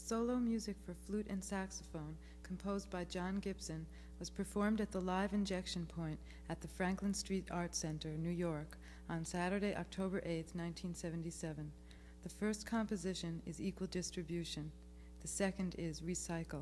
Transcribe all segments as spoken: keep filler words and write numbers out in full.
Solo music for flute and saxophone, composed by Jon Gibson, was performed at the Live Injection Point at the Franklin Street Art Center, New York, on Saturday, October eighth, nineteen seventy-seven. The first composition is Equal Distribution. The second is Recycle.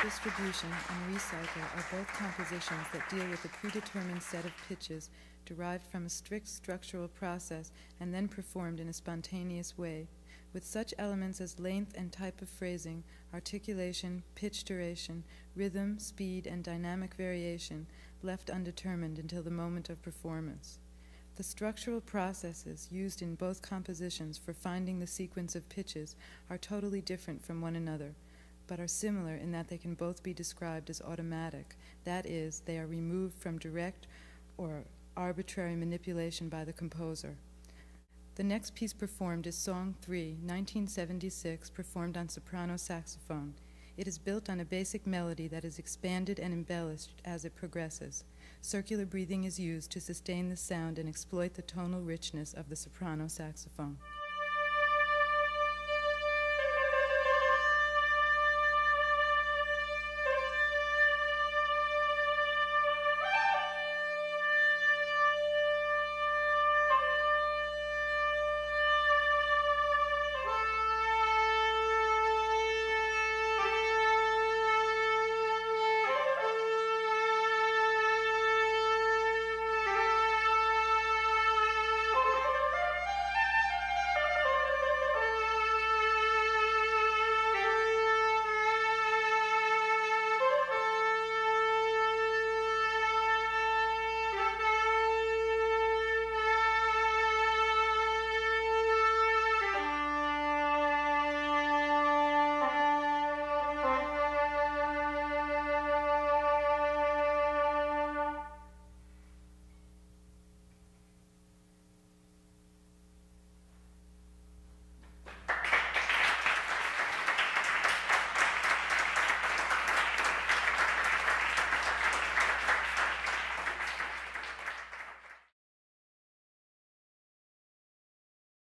distribution, and recycle are both compositions that deal with a predetermined set of pitches derived from a strict structural process and then performed in a spontaneous way, with such elements as length and type of phrasing, articulation, pitch duration, rhythm, speed, and dynamic variation left undetermined until the moment of performance. The structural processes used in both compositions for finding the sequence of pitches are totally different from one another, but are similar in that they can both be described as automatic. That is, they are removed from direct or arbitrary manipulation by the composer. The next piece performed is Song three, nineteen seventy-six, performed on soprano saxophone. It is built on a basic melody that is expanded and embellished as it progresses. Circular breathing is used to sustain the sound and exploit the tonal richness of the soprano saxophone.